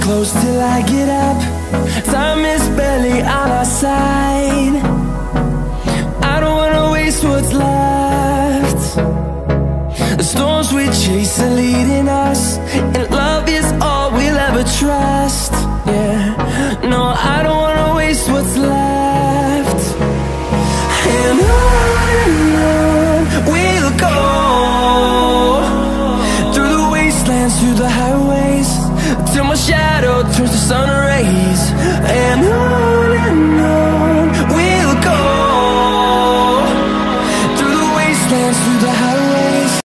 close till I get up. Time is barely on our side. I don't wanna waste what's left. The storms we chase are leading us, and love is all we'll ever trust. Yeah, no, I don't wanna waste what's left. And on we'll go, through the wastelands, through the highways, till my shadow turns to sun rays. And on